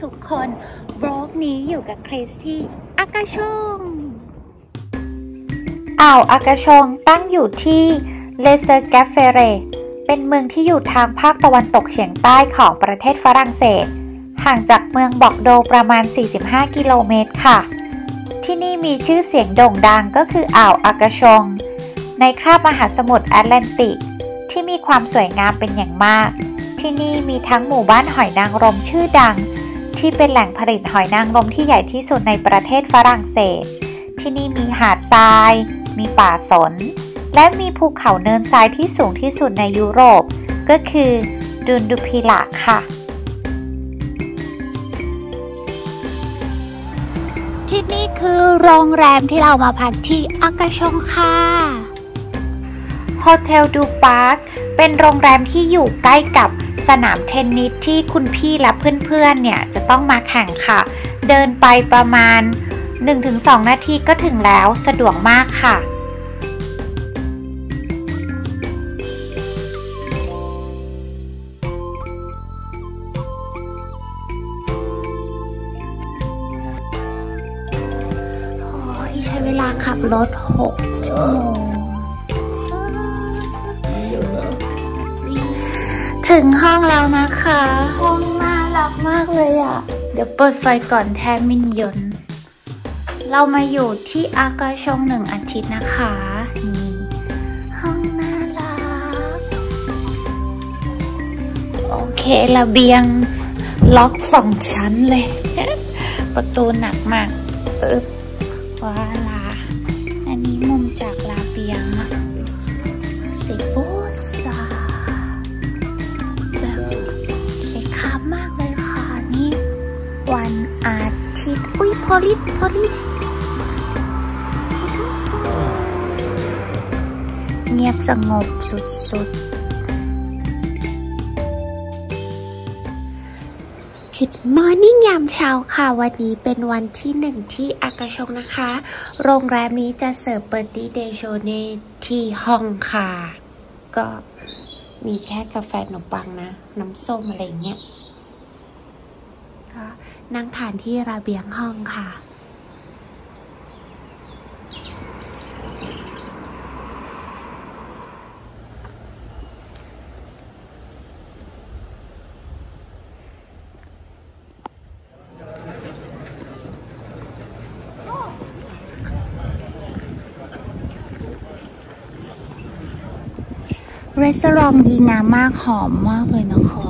ทุกคนบล็อกนี้อยู่กับคริสที่อากาชงอ่าวอากาชงตั้งอยู่ที่เลเซอร์แกฟเฟเรเป็นเมืองที่อยู่ทางภาคตะวันตกเฉียงใต้ของประเทศฝรั่งเศสห่างจากเมืองบอกโดประมาณ45กิโลเมตรค่ะที่นี่มีชื่อเสียงโด่งดังก็คืออ่าวอากาชงในคาบมหาสมุทรแอตแลนติกที่มีความสวยงามเป็นอย่างมากที่นี่มีทั้งหมู่บ้านหอยนางรมชื่อดังที่เป็นแหล่งผลิตหอยนางรมที่ใหญ่ที่สุดในประเทศฝรั่งเศสที่นี่มีหาดทรายมีป่าสนและมีภูเขาเนินทรายที่สูงที่สุดในยุโรปก็คือดุนดูพิลาค่ะที่นี่คือโรงแรมที่เรามาพักที่อากาชงค่ะโฮเทลดูปาร์คเป็นโรงแรมที่อยู่ใกล้กับสนามเทนนิสที่คุณพี่และเพื่อนๆเนี่ยจะต้องมาแข่งค่ะเดินไปประมาณ 1-2 นาทีก็ถึงแล้วสะดวกมากค่ะใช้เวลาขับรถ6 ชั่วโมงถึงห้องแล้วนะคะห้องน่ารักมากเลยอ่ะเดี๋ยวเปิดไฟก่อนแทนมินยนเรามาอยู่ที่อากาชง1 อาทิตย์นะคะนี่ห้องน่ารักโอเคระเบียงล็อก2 ชั้นเลยประตูหนักมากว้าล่ะอันนี้มุมจากระเบียงอะสีบูซาแบบสีขาวมากเลยค่ะนี่วันอาทิตย์อุ้ยพอลิสเงียบสงบสุดGood morning ยามเช้าค่ะวันนี้เป็นวันที่1ที่อากาชงนะคะโรงแรมนี้จะเสิร์ฟเบอร์ตี้เดย์โชว์ในที่ห้องค่ะก็มีแค่กาแฟขนมปังนะน้ำส้มอะไรเงี้ยก็นั่งทานที่ระเบียงห้องค่ะร้านดีงามมากหอมมากเลยนะคะ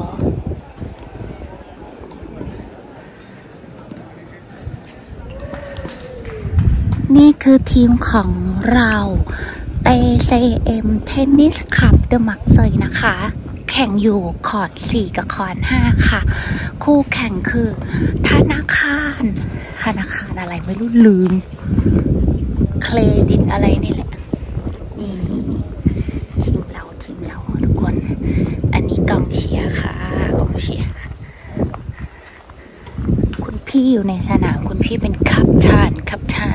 นี่คือทีมของเราTCM Tennis Club เดอะมักเซยนะคะแข่งอยู่คอร์ต4กับคอร์ต5ค่ะคู่แข่งคือธนาคารอะไรไม่รู้ลืมเครดิตอะไรนี่แหละนี่ทีมเราทุกคนอันนี้กองเชียร์ค่ะกองเชียร์คุณพี่อยู่ในสนามคุณพี่เป็นคัปตัน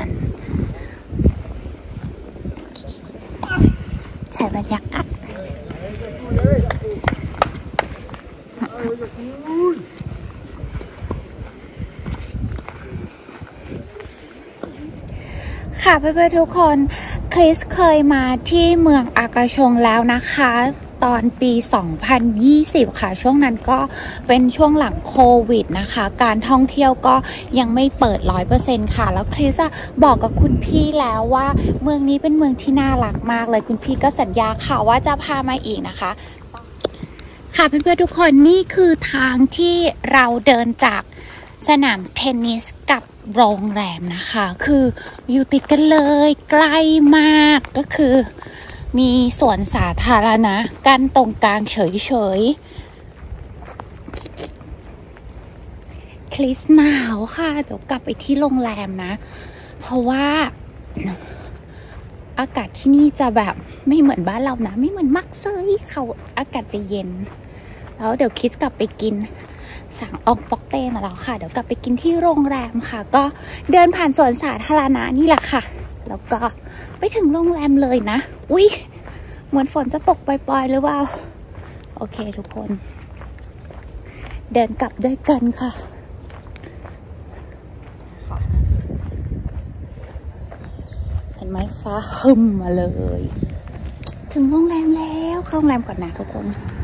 ใช้บรรยากาศค่ะเพื่อนๆทุกคนคริสเคยมาที่เมืองอากาชงแล้วนะคะตอนปี 2020 ค่ะช่วงนั้นก็เป็นช่วงหลังโควิดนะคะการท่องเที่ยวก็ยังไม่เปิด 100% ค่ะแล้วคริสบอกกับคุณพี่แล้วว่าเมืองนี้เป็นเมืองที่น่ารักมากเลยคุณพี่ก็สัญญาค่ะว่าจะพามาอีกนะคะค่ะเพื่อนๆทุกคนนี่คือทางที่เราเดินจากสนามเทนนิสกับโรงแรมนะคะคืออยู่ติดกันเลยใกล้มากก็คือมีสวนสาธารณะกั้นตรงกลางเฉยคริสหนาวค่ะเดี๋ยวกลับไปที่โรงแรมนะเพราะว่าอากาศที่นี่จะแบบไม่เหมือนบ้านเรานะไม่เหมือนมักเซยเขาอากาศจะเย็นแล้วเดี๋ยวคริสกลับไปกินสั่งอองปอกเต้มาแล้วค่ะเดี๋ยวกลับไปกินที่โรงแรมค่ะก็เดินผ่านสวนสาธารณะนี่แหละค่ะแล้วก็ไปถึงโรงแรมเลยนะอุ๊ยเหมือนฝนจะตกปล่อยๆหรือเปล่าโอเคทุกคนเดินกลับด้วยกันค่ะนไหมฟ้าครึ้มมาเลยถึงโรงแรมแล้วเข้าโรงแรมก่อนนะทุกคน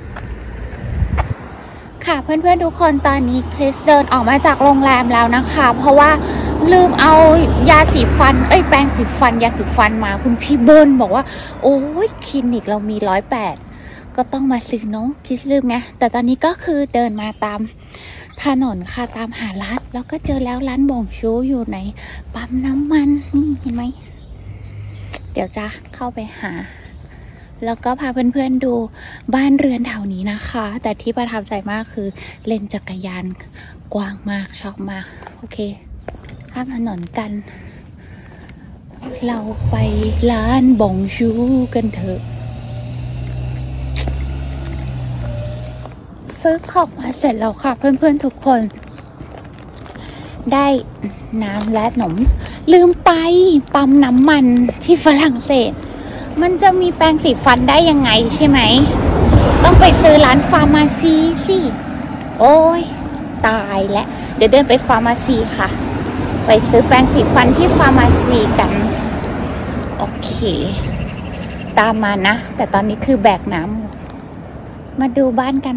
ค่ะเพื่อนๆทุกคนตอนนี้คริสเดินออกมาจากโรงแรมแล้วนะคะเพราะว่าลืมเอายาสีฟันแปรงสีฟันยาสีฟันมาคุณพี่เบิ้ลบอกว่าโอ้ยคลินิกเรามี108ก็ต้องมาซื้อเนาะคริสลืมไงแต่ตอนนี้ก็คือเดินมาตามถนนค่ะตามหาร้านแล้วก็เจอแล้วร้านบ่งชูอยู่ในปั๊มน้ำมันนี่เห็นไหมเดี๋ยวจะเข้าไปหาแล้วก็พาเพื่อนๆดูบ้านเรือนแถวนี้นะคะแต่ที่ประทับใจมากคือเลนจักรยานกว้างมากชอบมากโอเคข้ามถนนกันเราไปร้านบ่งชูกันเถอะซื้อของมาเสร็จแล้วค่ะเพื่อนๆทุกคนได้น้ำและขนมลืมไปปั๊มน้ำมันที่ฝรั่งเศสมันจะมีแปรงสีฟันได้ยังไงใช่ไหมต้องไปซื้อร้านฟาร์มาซีสิโอ้ยตายแล้วเดี๋ยวเดินไปฟาร์มาซีค่ะไปซื้อแปรงสีฟันที่ฟาร์มาซีกันโอเคตามมานะแต่ตอนนี้คือแบกน้ำมาดูบ้านกัน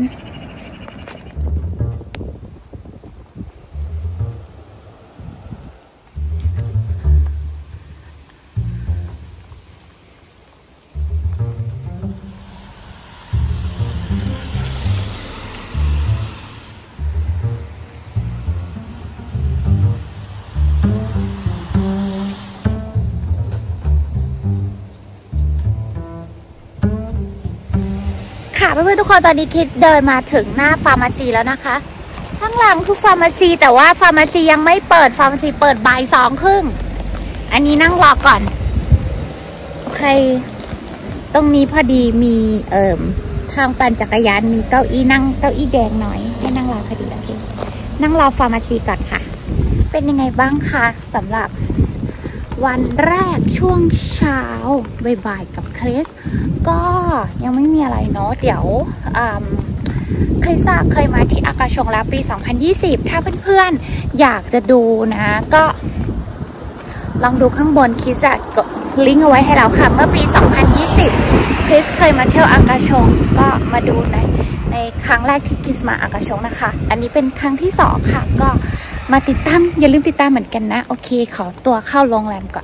เพื่อนๆทุกคนตอนนี้คิดเดินมาถึงหน้าฟาร์มาซีแล้วนะคะข้างหลังคือฟาร์มาซีแต่ว่าฟาร์มาซียังไม่เปิดฟาร์มาซีเปิดบ่าย2:30อันนี้นั่งรอก่อนโอเคตรงนี้พอดีมีทางปั่นจักรยานมีเก้าอี้นั่งเก้าอี้แดงหน่อยให้นั่งรอพอดีโอเคนั่งรอฟาร์มาซีก่อนค่ะเป็นยังไงบ้างคะสำหรับวันแรกช่วงเช้าบ่ายๆกับคริสก็ยังไม่มีอะไรเนาะเดี๋ยวคริสเคยมาที่อากาชงแล้วปี2020ถ้าเพื่อนๆอยากจะดูนะก็ลองดูข้างบนคริสกดลิงก์เอาไว้ให้แล้วค่ะเมื่อปี2020คริสเคยมาเที่ยวอากาชงก็มาดูในครั้งแรกที่คริสมาอากาชงนะคะอันนี้เป็นครั้งที่2ค่ะก็มาติดตามอย่าลืมติดตามเหมือนกันนะโอเคขอตัวเข้าโรงแรมก่อน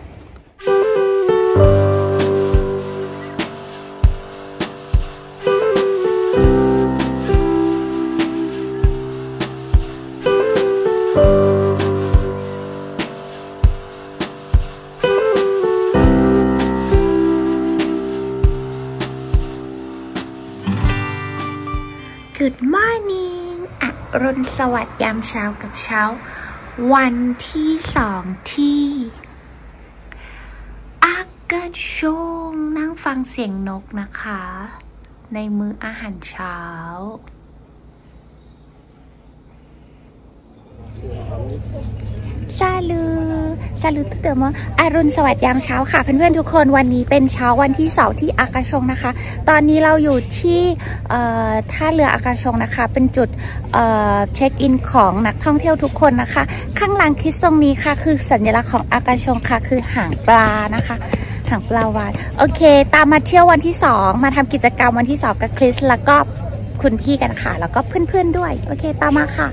Good morning อรุณสวัสดิ์ยามเช้ากับเช้าวันที่2ที่อากาชงนั่งฟังเสียงนกนะคะในมื้ออาหารเช้าซาลูตุเตอร์มอรุณสวัสดิ์ยามเช้าค่ะเพื่อนๆทุกคนวันนี้เป็นเช้าวันที่2ที่อากาชงนะคะตอนนี้เราอยู่ที่ท่าเรืออากาชงนะคะเป็นจุดเช็คอินของนักท่องเที่ยวทุกคนนะคะข้างหลังคริสตรงนี้ค่ะคือสัญลักษณ์ของอากาชงค่ะคือหางปลานะคะหางปลาวาฬโอเคตามมาเที่ยววันที่2มาทำกิจกรรมวันที่2กับคริสแล้วก็คุณพี่กันค่ะแล้วก็เพื่อนๆด้วยโอเคตามมาค่ะ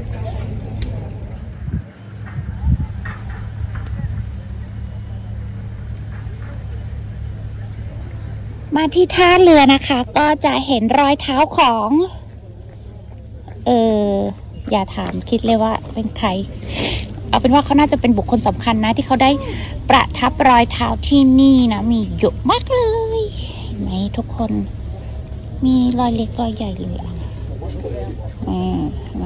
มาที่ท่าเรือนะคะก็จะเห็นรอยเท้าของอย่าถามคิดเลยว่าเป็นใครเอาเป็นว่าเขาน่าจะเป็นบุคคลสำคัญนะที่เขาได้ประทับรอยเท้าที่นี่นะมีเยอะมากเลยเห็นไหมทุกคนมีรอยเล็กรอยใหญ่เลยทำไม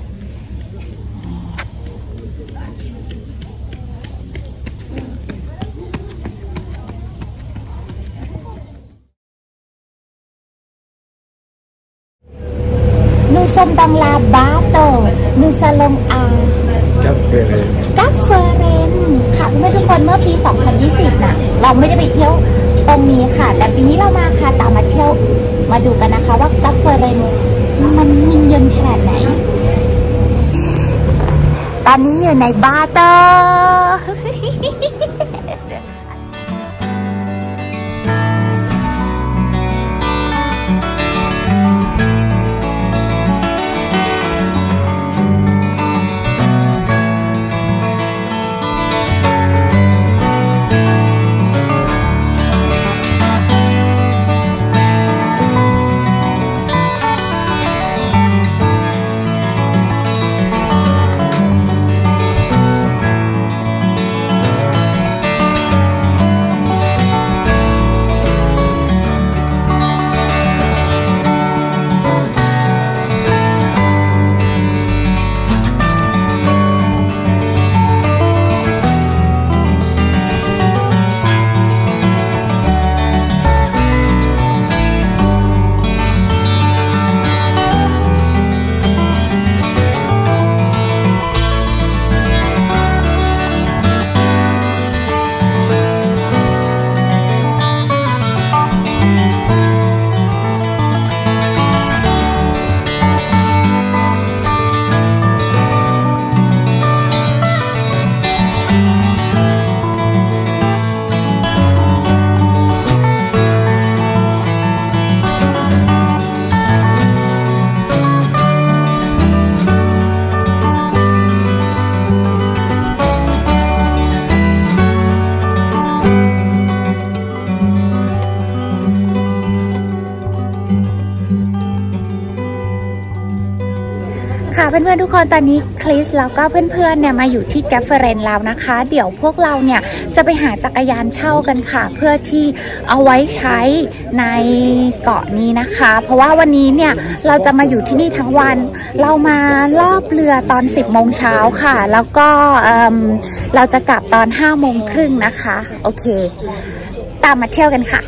Nous sommes dans la bateau. Nous allons à Cap Ferren ค่ะเมื่อทุกคนเมื่อปี2020นะเราไม่ได้ไปเที่ยวตรงนี้ค่ะแต่ปีนี้เรามาค่ะตามมาเที่ยวมาดูกันนะคะว่ากัฟเฟอร์เรนมันยิ่งยนขนาดไหนตอนนี้อยู่ในบาเตอร์เพื่อนๆทุกคนตอนนี้คริสแล้วก็เพื่อนๆเนี่ยมาอยู่ที่แกฟเฟรนแล้วนะคะเดี๋ยวพวกเราเนี่ยจะไปหาจักรยานเช่ากันค่ะเพื่อที่เอาไว้ใช้ในเกาะนี้นะคะเพราะว่าวันนี้เนี่ยเราจะมาอยู่ที่นี่ทั้งวันเรามาลอบเรือตอน10 โมงเช้าค่ะแล้วก็เราจะกลับตอน5 โมงครึ่งนะคะโอเคตามมาเที่ยวกันค่ะ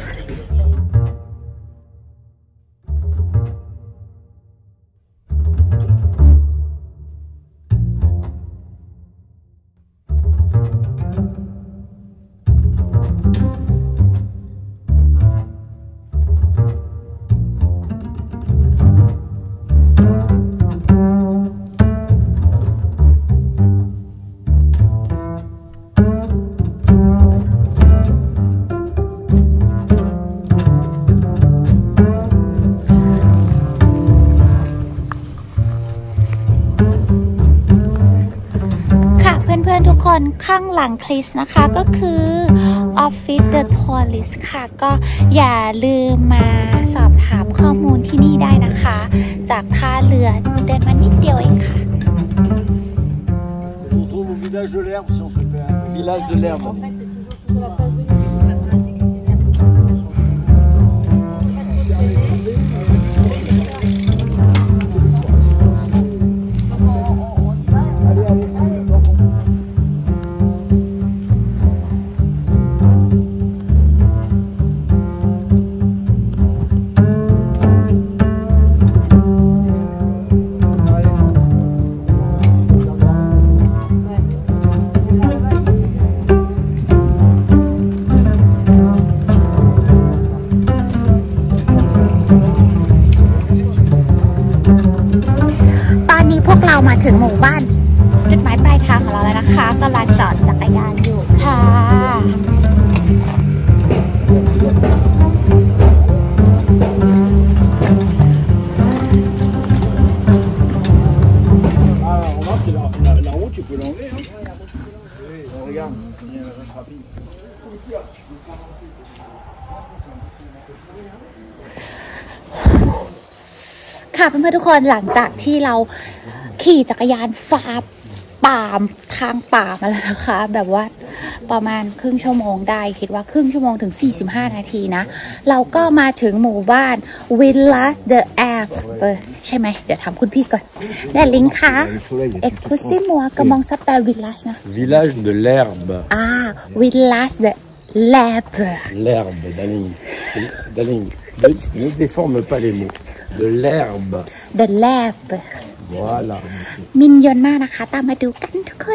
ทุกคนข้างหลังคริสนะคะก็คือออฟฟิศเดอะทัวริสต์ค่ะก็อย่าลืมมาสอบถามข้อมูลที่นี่ได้นะคะจากท่าเรือเดินมานิดเดียวเองค่ะ Village de l'herbe, si on fait un village de l'herbe. En fait, c'est toujours sur la place de l'herbe. On va se l'indiquer, c'est l'herbe. Allez, allez, allez. มาถึงหมู่บ้านจุดหมายปลายทางของเราแล้วนะคะกำลังจอดจักรยานอยู่ค่ะค่ะเพื่อนๆทุกคนหลังจากที่เราขี่จักรยานฝ่าป่าทางป่ามาแล้วนะคะแบบว่าประมาณครึ่งชั่วโมงได้คิดว่าครึ่งชั่วโมงถึง45 นาทีนะเราก็มาถึงหมู่บ้าน Village de l'Herbe ใช่ไหมเดี๋ยวถามคุณพี่ก่อนได้ลิงก์ค่ะ Excusez-moi comment s'appelle village นะ Village de l'Herbe Village de l'Herbe L'herbe Daling ne déforme pas les mots de l'herbe de l'herbe voilà มินยนมากนะคะตามมาดูกันทุกคน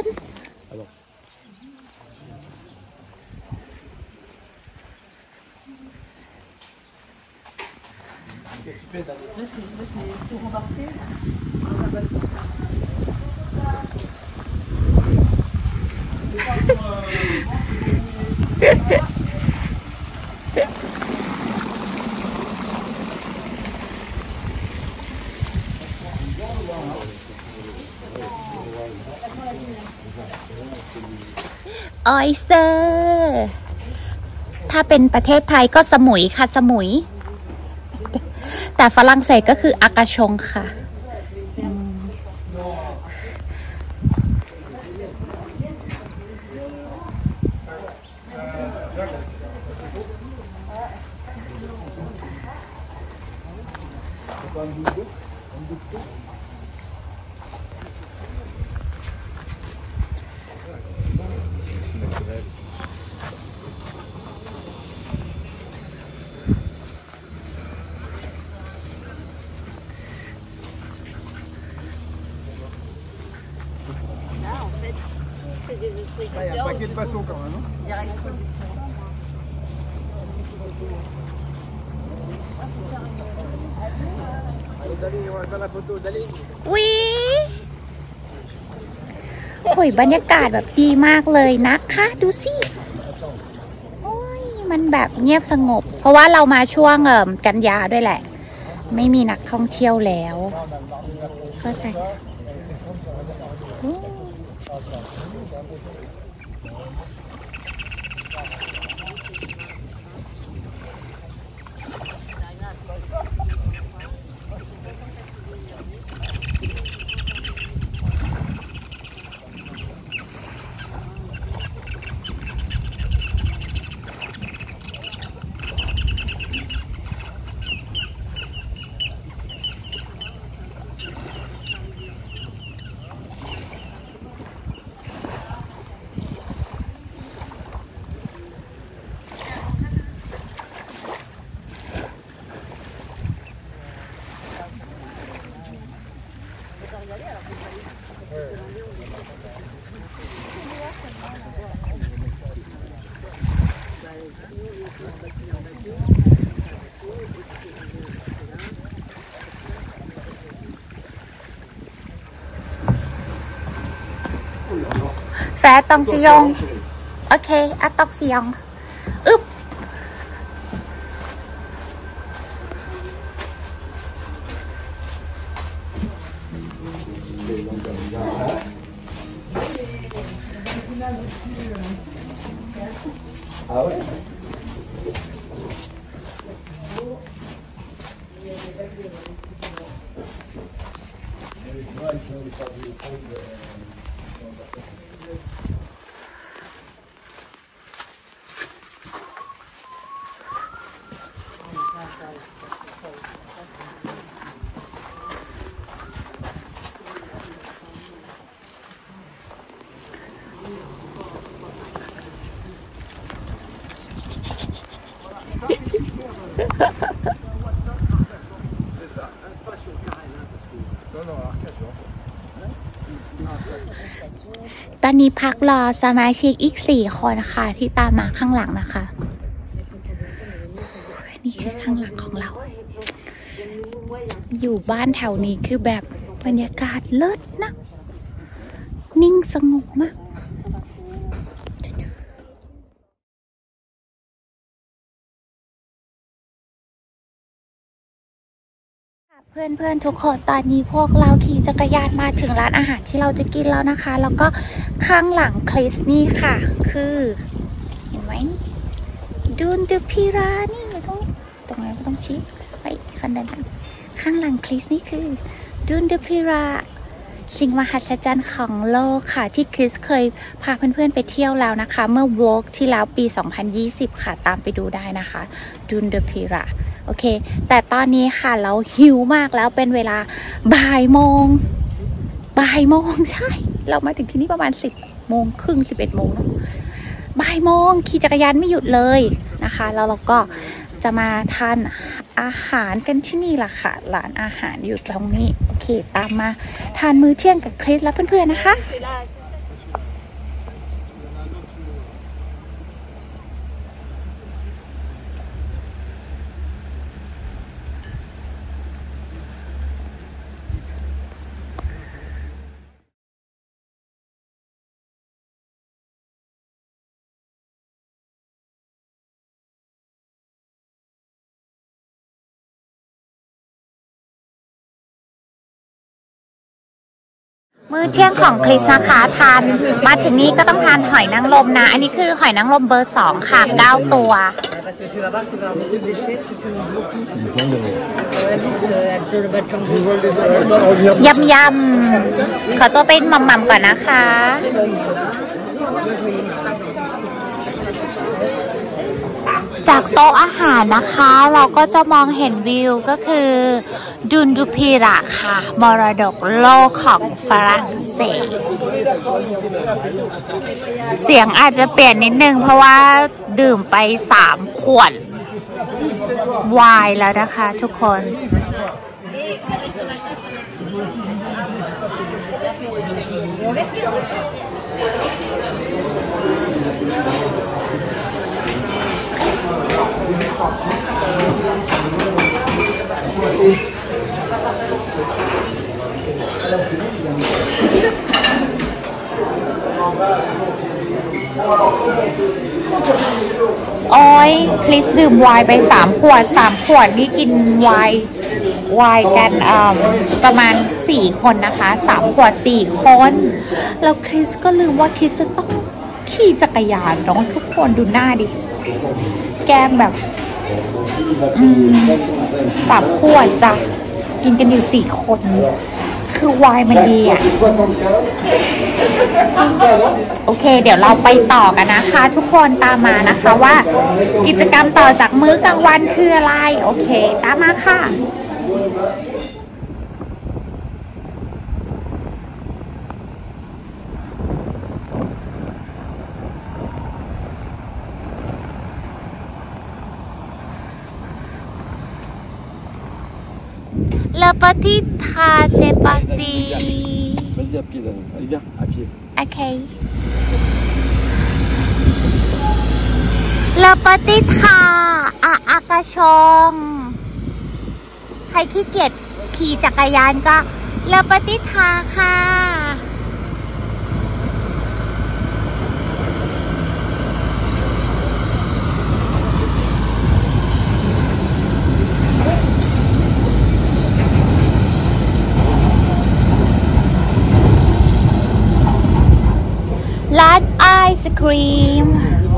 ออยสเตอร์ถ้าเป็นประเทศไทยก็สมุยค่ะสมุยแต่ฝรั่งเศสก็คืออากาชงค่ะ Il y a un paquet de bateaux quand même. Direct conduction. Allez, Daling, on va faire la photo. Daling. วิโอ้ยบรรยากาศแบบดีมากเลยนะคะดูสิโอ้ยมันแบบเงียบสงบเพราะว่าเรามาช่วงกันยาด้วยแหละไม่มีนักท่องเที่ยวแล้วเข้าใจ Fais attention. Ok, attention. Oups. Ah ouais? ตอนนี้พักรอสมาชิกอีก4 คนค่ะที่ตามมาข้างหลังนะคะนี่คือข้างหลังของเราอยู่บ้านแถวนี้คือแบบบรรยากาศเลิศนะนิ่งสงบมากเพื่อนๆทุกคนตอนนี้พวกเราขี่จักรยานมาถึงร้านอาหารที่เราจะกินแล้วนะคะแล้วก็ข้างหลังคริสนี่ค่ะคือเห็นไหมดูนเดอะพิรานี่อยู่ตรงนี้ตรงไหนไม่ต้องชี้ไปคันเดินข้างหลังคริสนี่คือดูนเดอะพิราสิ่งมหัศจรรย์ของโลกค่ะที่คริสเคยพาเพื่อนๆไปเที่ยวแล้วนะคะเมื่อวอล์กที่แล้วปี 2020 ค่ะตามไปดูได้นะคะดูนเดอะพิราโอเคแต่ตอนนี้ค่ะเราหิวมากแล้วเป็นเวลาบ่ายโมงใช่เรามาถึงที่นี่ประมาณ10 โมงครึ่ง11 โมงเนาะบ่ายโมงขี่จักรยานไม่หยุดเลยนะคะแล้วเราก็จะมาทานอาหารกันที่นี่ล่ะค่ะร้านอาหารอยู่ตรงนี้โอเคตามมาทานมื้อเที่ยงกับคริสและเพื่อนๆนะคะมื้อเที่ยงของคริสนะคะทานมาถึงนี้ก็ต้องทานหอยนางรมนะอันนี้คือหอยนางรมเบอร์ 2ค่ะ9 ตัวยำขอตัวเป็นหม่ำๆก่อนนะคะจากโต๊ะอาหารนะคะเราก็จะมองเห็นวิวก็คือดุนดูพีระค่ะมรดกโลกของฝรั่งเศสเสียงอาจจะเปลี่ยนนิดนึงเพราะว่าดื่มไป3 ขวดไวน์แล้วนะคะทุกคนโอ้ยคริสดื่มไวน์ไป3 ขวดนี่กินไวน์กันประมาณ4 คนนะคะ3 ขวด 4 คนแล้วคริสก็ลืมว่าคริสจะต้องขี่จักรยานน้องทุกคนดูหน้าดิแก้มแบบ3 ขวดจ้ะกินกันอยู่4 คนคือไวน์มันดีอ่ะโอเคเดี๋ยวเราไปต่อกันนะคะทุกคนตามมานะคะว่ากิจกรรมต่อจากมื้อกลางวันคืออะไรโอเคตามมาค่ะLe petit train, c'est parti. Vas-y à pied, là. Allez, viens, à pied. Ok. เลปติทาอากาชงใครขี้เกียจขี่จักรยานก็เลปติทาค่ะร้านไอศครีม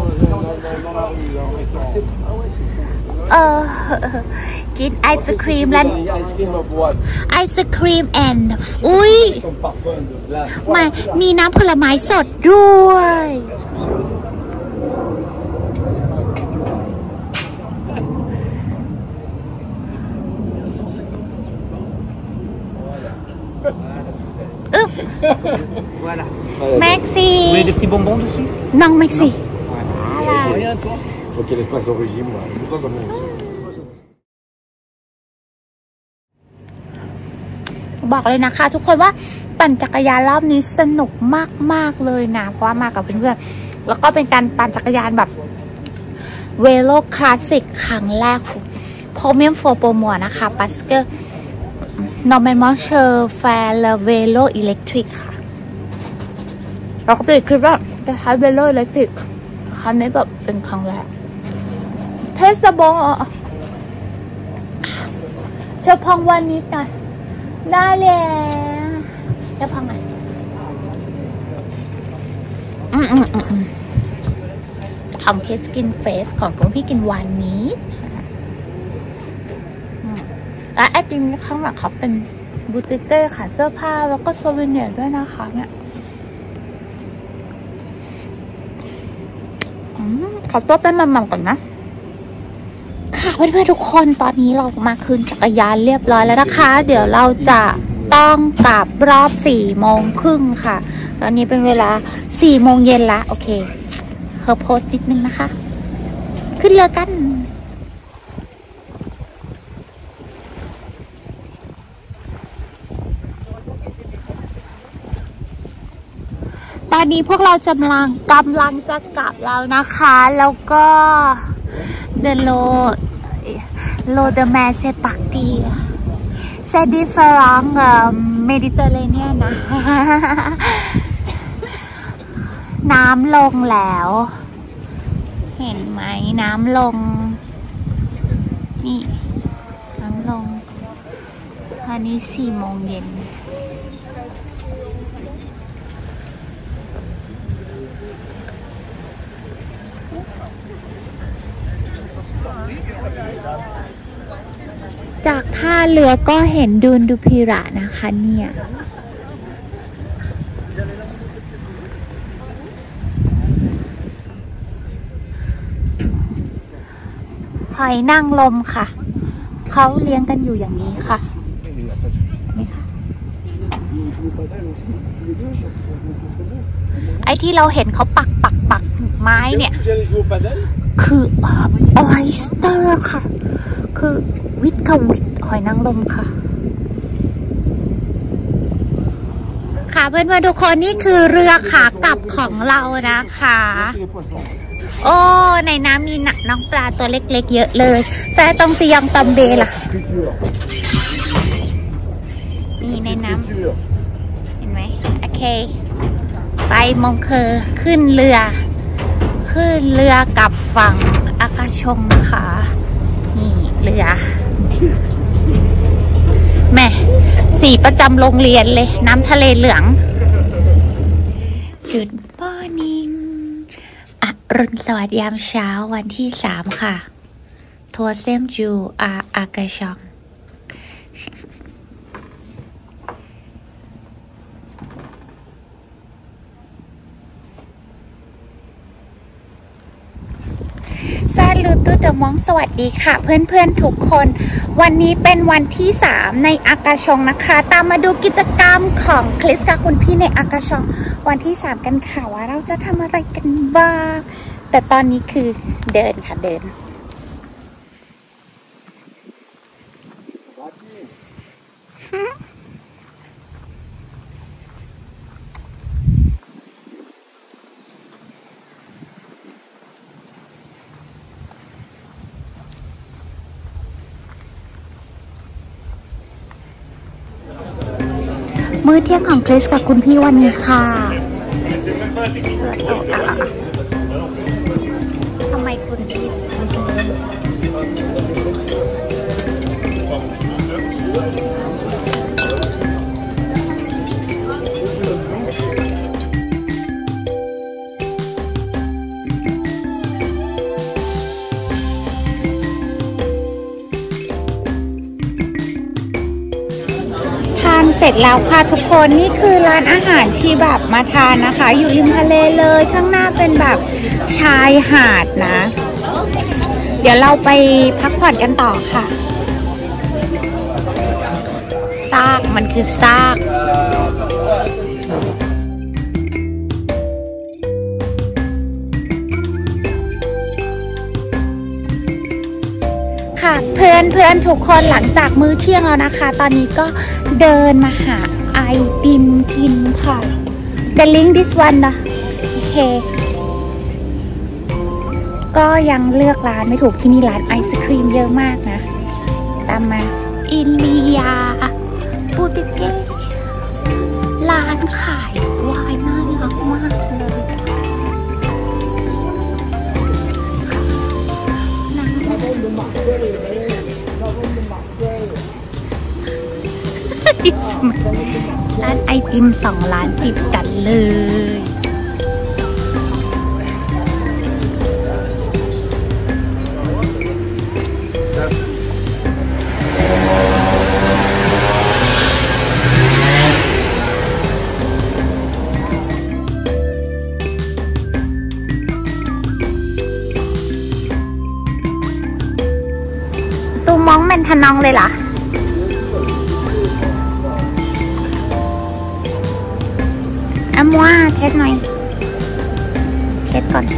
กินไอศครีมร้านไอศครีมแอนด์อุ้ยมามีน้ำผลไม้สดด้วย Voilà. Merci. Vous voulez des petits bonbons dessus? Non, merci. Rien, toi? Faut qu'elle passe au régime. Je sais pas comment. บอกเลยนะคะทุกคนว่าปั่นจักรยานรอบนี้สนุกมากๆเลยนะเพราะว่ามากับเพื่อนๆแล้วก็เป็นการปั่นจักรยานแบบเวโลคลาสสิกครั้งแรกพอเมียมโฟโปรมัวนะคะปัสเกอร์นอร์แมนมอเชอร์แฟร์เวโลอิเล็กทริกค่ะเราก็ไปคิดว่าจะใช้เวโลอิเล็กทริกครั้งนี้แบบเป็นครั้งแรกเทสบอลเชฟพองวันนี้หน่อยได้แล้วเชฟพองไหนของเพสกินเฟสของคุณพี่กินวันนี้และไอติมข้างหลังเขาเป็นบูติเก้ขายเสื้อผ้าแล้วก็โซเวเนียร์ด้วยนะคะเนี่ยขอตัวเป็นมัมๆก่อนนะค่ะเพื่อนๆทุกคนตอนนี้เรามาคืนจักรยานเรียบร้อยแล้วนะคะเดี๋ยวเราจะต้องกลับรอบ4:30ค่ะตอนนี้เป็นเวลา4:00 เย็นละโอเคเฮิร์บโพสต์นิดนึงนะคะขึ้นเรือกันตอนนี้พวกเรากำลังจะกลับแล้วนะคะแล้วก็เดินโลเดแมเซปักตีเซดิฟรองเมดิเตอร์เรเนียนนะ น้ำลงแล้วเห็นไหมน้ำลงนี่น้ำลงอันนี้4:00 เย็นจากท่าเรือก็เห็นดูนดูพิระนะคะเนี่ยหอยนางรมค่ะเขาเลี้ยงกันอยู่อย่างนี้ค่ะนี่ค่ะไอ้ที่เราเห็นเขาปักไม้เนี่ยคือออยสเตอร์ค่ะคือวิทหอยนางรมค่ะค่ะเพื่อนๆทุกคนนี่คือเรือขากลับของเรานะคะโอ้ในน้ำมีน้องปลาตัวเล็กๆเยอะเลยแต่ตรงซียองตอมเบล่ะนี่ในน้ำเห็นไหมโอเคไปมงเคอขึ้นเรือกลับฝั่งอากาชงนะคะนี่เรือแม่สีประจำโรงเรียนเลยน้ำทะเลเหลือง Good morning อรุณสวัสดิ์ยามเช้าวันที่3ค่ะทัวร์เซมจูอากาชองซาลูตูเดมองสวัสดีค่ะเพื่อนๆทุกคนวันนี้เป็นวันที่3ในอากาชงนะคะตามมาดูกิจกรรมของคริสกับคุณพี่ในอากาชงวันที่3กันค่ะว่าเราจะทำอะไรกันบ้างแต่ตอนนี้คือเดินค่ะเดินมื้อเที่ยงของคริสกับคุณพี่วันนี้ค่ะทำไมคุณพี่เสร็จแล้วค่ะทุกคนนี่คือร้านอาหารที่แบบมาทานนะคะอยู่ริมทะเลเลยข้างหน้าเป็นแบบชายหาดนะ เดี๋ยวเราไปพักผ่อนกันต่อค่ะซากมันคือซากค่ะเพื่อนทุกคนหลังจากมื้อเที่ยงแล้วนะคะตอนนี้ก็เดินมาหาไอติมกินค่ะ The link this one นะโอเคก็ยังเลือกร้านไม่ถูกที่นี่ร้านไอศครีมเยอะมากนะตามมาอินเดียบูติเก้ร้านขายไวน์น่ารักมากเลยร้านไอติม2 ร้านติดกันเลยตูมองแมนทนองเลยเหรออามัวเทสหน่อยเทสก่อน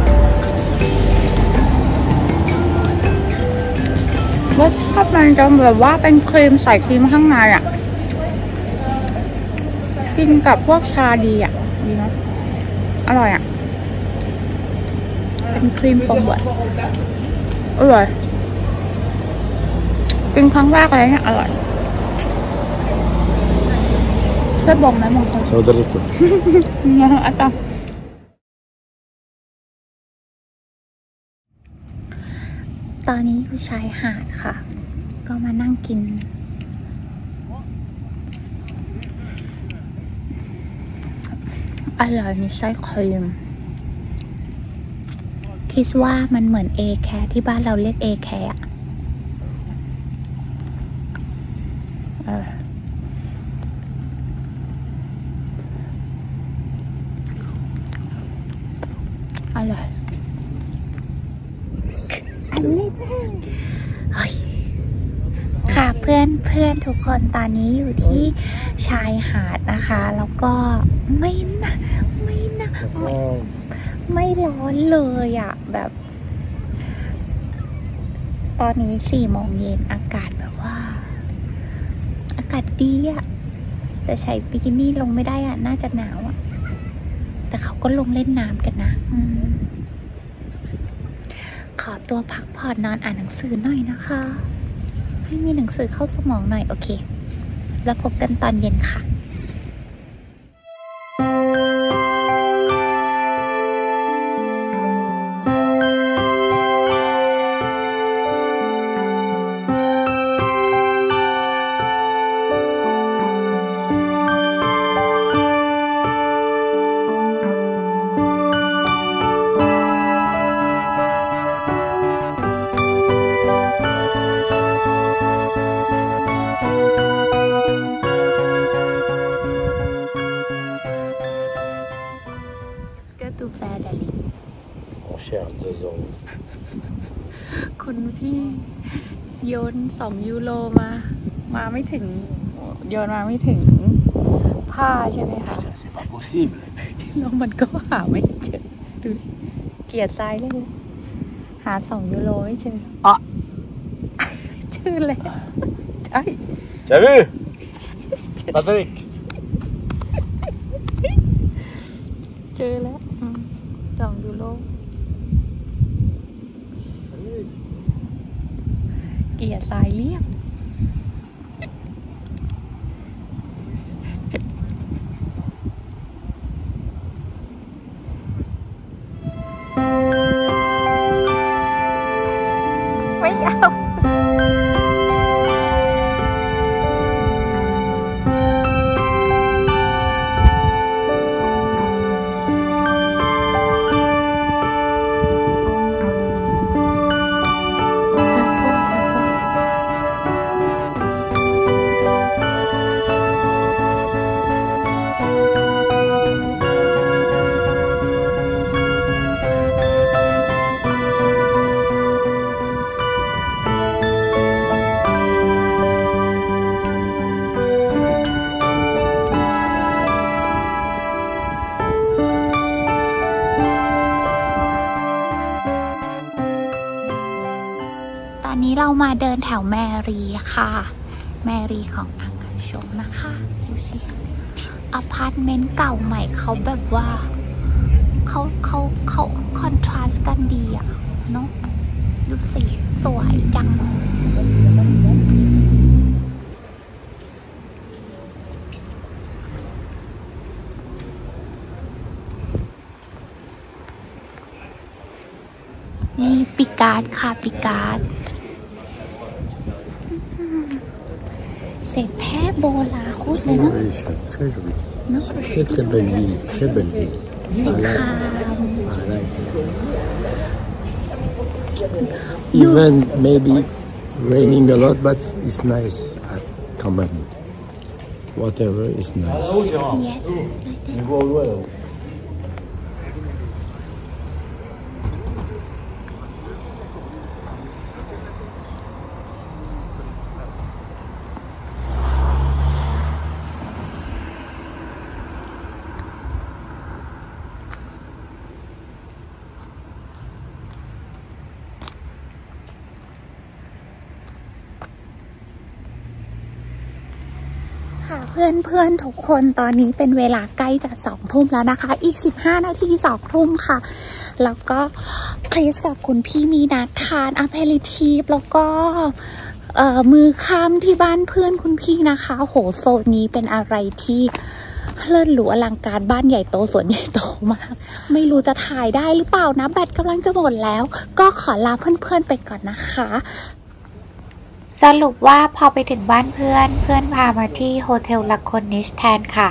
รสชาติมันจะแบบว่าเป็นครีมใส่ครีมข้างในอ่ะกินกับพวกชาดีอ่ะดีเนาะอร่อยอ่ะเป็นครีมปมหวานอร่อยเป็นครั้งแรกเลยเนี่ยอร่อยเส้นบงไหมมงคล Saudarico. อาตาตอนนี้อยู่ชายหาดค่ะก็มานั่งกินอร่อยมีไส้ครีมคิดว่ามันเหมือนเอแคร์ที่บ้านเราเรียกเอแคร์อะอร่อยอันนี้ค่ะเพื่อนทุกคนตอนนี้อยู่ที่ชายหาดนะคะแล้วก็ไม่ร้อนเลยอ่ะแบบตอนนี้4 โมงเย็นอากาศแบบว่าอากาศดีอ่ะแต่ใส่บิกินี่ลงไม่ได้อ่ะน่าจะหนาวอ่ะแต่เขาก็ลงเล่นน้ำกันนะขอตัวพักผ่อนนอนอ่านหนังสือหน่อยนะคะให้มีหนังสือเข้าสมองหน่อยโอเคแล้วพบกันตอนเย็นค่ะ tout faire d'aller. On cherche 2 euros. คุณพี่โยน2 ยูโรมาไม่ถึงโยนมาไม่ถึงผ้าใช่ไหมคะ C'est pas possible. แล้วมันก็หาไม่เจอดูเกลียดทรายเลยหา2 ยูโรไม่เจออ๋อเจอแล้วใช่ T'as vu Patrick เจอแล้ว2 ยูโรเกลียดทรายเรียบไม่เอาตอนนี้เรามาเดินแถวแมรีค่ะแมรีของอากาชงนะคะดูสิอพาร์ตเมนต์เก่าใหม่เขาแบบว่าเขาคอนทราสต์กันดีอะเนาะดูสิสวยจังนี่ปิกาดค่ะปิกาดc'est très beau là, route là, non? Oui, c'est très joli. Non? Très très belle ville, très belle ville. C'est calme. Even maybe raining a lot, but it's nice. Quand même. Whatever is nice. Yes.เพื่อนๆทุกคนตอนนี้เป็นเวลาใกล้จะ2 ทุ่มแล้วนะคะอีก15 นาที2 ทุ่มค่ะแล้วก็คริสกับคุณพี่มีนัดทานอะเพริทีฟแล้วก็มือค่ำที่บ้านเพื่อนคุณพี่นะคะโหโซนนี้เป็นอะไรที่เลิศหรูอลังการบ้านใหญ่โตสวนใหญ่โตมากไม่รู้จะถ่ายได้หรือเปล่านะแบตกำลังจะหมดแล้วก็ขอลาเพื่อนๆไปก่อนนะคะสรุปว่าพอไปถึงบ้านเพื่อนพามาที่โฮเทลลาโคนิชแทนค่ะ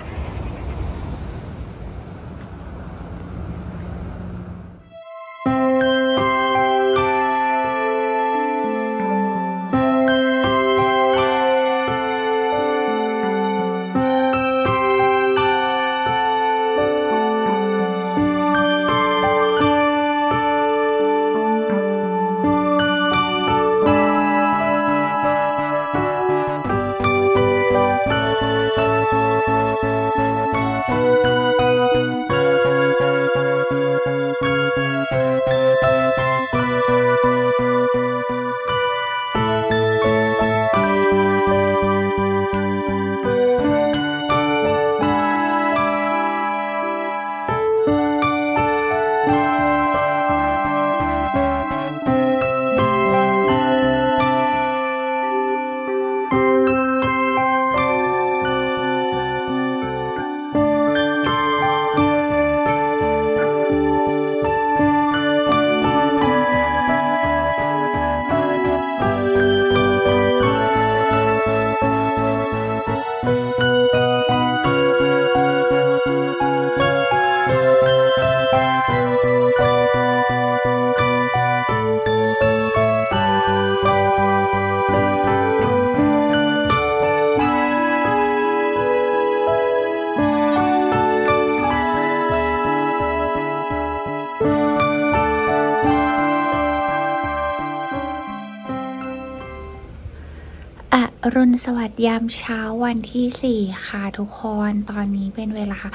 อรุณสวัสดิ์ยามเช้าวันที่4ค่ะทุกคนตอนนี้เป็นเวลา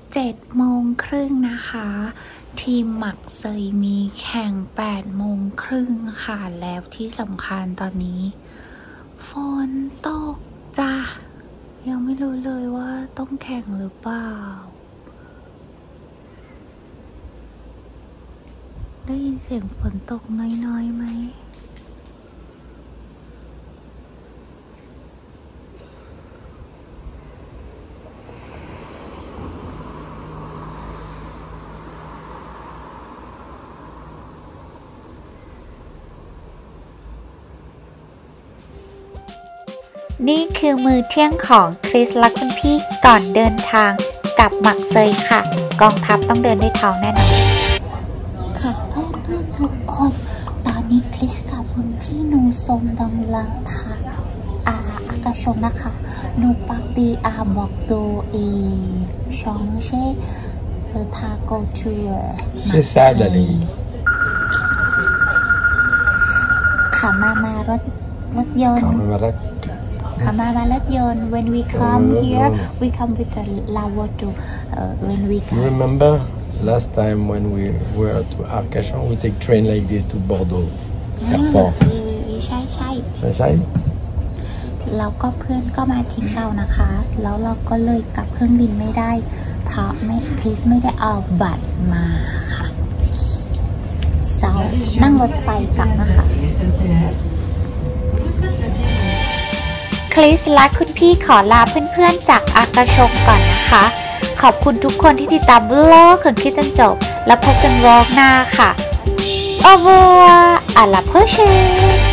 7:30นะคะทีมหมักเซยมีแข่ง8:30ค่ะแล้วที่สำคัญตอนนี้ฝนตกจ้ะยังไม่รู้เลยว่าต้องแข่งหรือเปล่าได้ยินเสียงฝนตกน้อยๆไหมนี่คือมื้อเที่ยงของคริสและคุณพี่ก่อนเดินทางกลับหมักเซยค่ะกองทัพต้องเดินด้วยท้องแน่นอนค่ะเพื่อนๆทุกคนตอนนี้คริสกับคุณพี่นูสมกำลังทานอากาศนะคะนูปักตีบอกโดชองเช่เลทาโกทัวร์ C'est ça Dali ขามารถยนต์ขามารถยนต์ when we come here we come with the Lavoto when we come Remember last time when we were to Arcachon we take train like this to Bordeaux airport ใช่แล้วก็เพื่อนก็มาทิ้งเรานะคะแล้วเราก็เลยกลับเครื่องบินไม่ได้เพราะคริสไม่ได้เอาบัตรมาค่ะนั่งรถไฟกลับนะคะคริสและคุณพี่ขอลาเพื่อนๆจากอากาชงก่อนนะคะขอบคุณทุกคนที่ติดตามบล็อกของคริสจนจบแล้วพบกันวอล์กหน้าค่ะau revoir à la prochaine